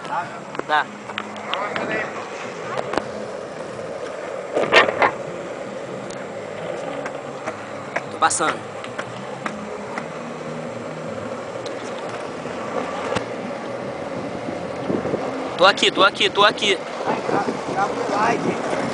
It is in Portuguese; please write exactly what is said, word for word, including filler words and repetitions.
Tá. Tô passando. Tô aqui, tô aqui, tô aqui. Dá pro like.